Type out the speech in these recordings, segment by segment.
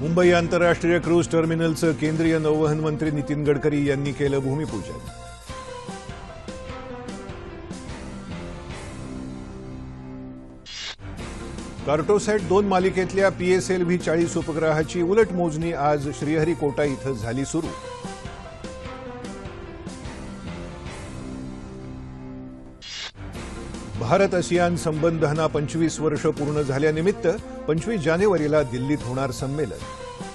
मुंबई आंतरराष्ट्रीय क्रूज टर्मिनलचं केंद्रीय नौवहन मंत्री नितीन गडकरी यांनी केलं भूमिपूजन। कार्टोसॅट-2 मालिकेतल्या PSLV 40 उपग्रहाची उलट मोजणी आज श्रीहरिकोटा इथं झाली सुरू। भारत आसियान संबंधांना 25 वर्ष पूर्ण झाल्यानिमित्त 25 जानेवारीला दिल्लीत होणार संमेलन।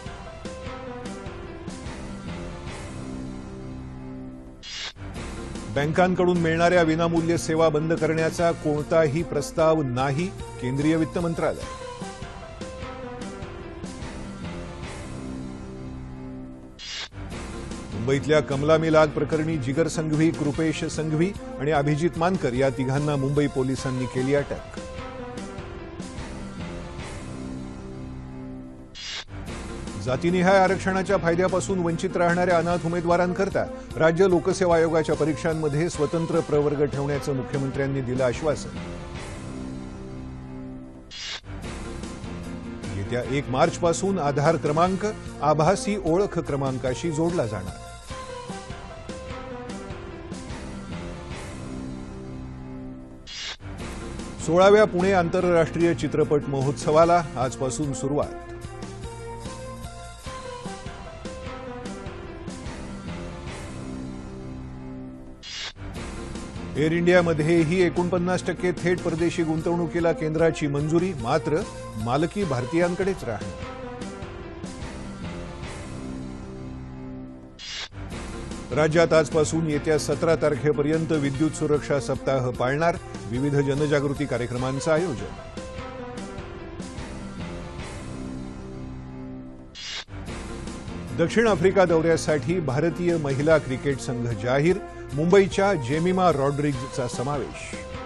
बँकांकडून मिळणाऱ्या विनामूल्य सेवा बंद करण्याचा कोणताही प्रस्ताव नाही, केंद्रीय वित्त मंत्रालय। मुंबईतल्या कमला मिल आग प्रकरणी जिगर संघवी, कृपेश संघवी आणि अभिजित मानकर या तिघांना मुंबई पोलिसांनी केली अटक। जातीनिहाय आरक्षणाच्या फायद्यापासून वंचित राहणाऱ्या अनाथ उमेदवारांकरता राज्य लोकसेवा आयोगाच्या परीक्षांमध्ये स्वतंत्र प्रवर्ग ठेवण्याचं मुख्यमंत्र्यांनी दिलं आश्वासन। येत्या 1 मार्चपासून आधार क्रमांक आभासी ओळख क्रमांकाशी जोडला जाणार। 16व्या पुणे आंतरराष्ट्रीय चित्रपट महोत्सवाला आजपासून सुरुवात। एअर इंडियामध्येही 49% थेट परदेशी गुंतवणुकीला केंद्राची मंजुरी, मात्र मालकी भारतीयांकडेच राहणार। राज्यात आजपासून येत्या 17 तारखेपर्यंत विद्युत सुरक्षा सप्ताह पाळणार, विविध जनजागृती कार्यक्रमांचं आयोजन। दक्षिण आफ्रिका दौऱ्यासाठी भारतीय महिला क्रिकेट संघ जाहीर, मुंबईच्या जेमिमा रॉड्रिग्जचा समावेश।